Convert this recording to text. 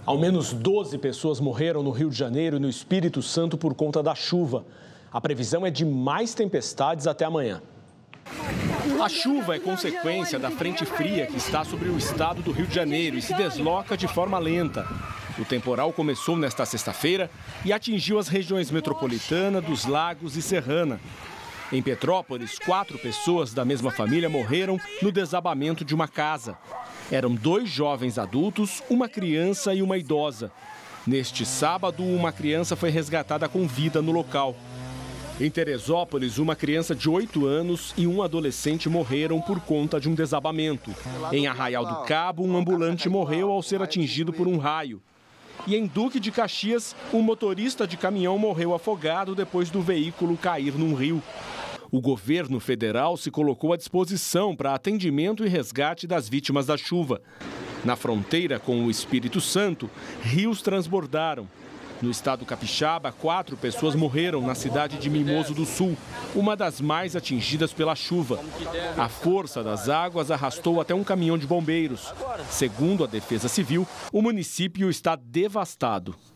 Ao menos 12 pessoas morreram no Rio de Janeiro e no Espírito Santo por conta da chuva. A previsão é de mais tempestades até amanhã. A chuva é consequência da frente fria que está sobre o estado do Rio de Janeiro e se desloca de forma lenta. O temporal começou nesta sexta-feira e atingiu as regiões metropolitana, dos Lagos e Serrana. Em Petrópolis, 4 pessoas da mesma família morreram no desabamento de uma casa. Eram 2 jovens adultos, uma criança e uma idosa. Neste sábado, uma criança foi resgatada com vida no local. Em Teresópolis, uma criança de 8 anos e um adolescente morreram por conta de um desabamento. Em Arraial do Cabo, um ambulante morreu ao ser atingido por um raio. E em Duque de Caxias, um motorista de caminhão morreu afogado depois do veículo cair num rio. O governo federal se colocou à disposição para atendimento e resgate das vítimas da chuva. Na fronteira com o Espírito Santo, rios transbordaram. No estado capixaba, 4 pessoas morreram na cidade de Mimoso do Sul, uma das mais atingidas pela chuva. A força das águas arrastou até um caminhão de bombeiros. Segundo a Defesa Civil, o município está devastado.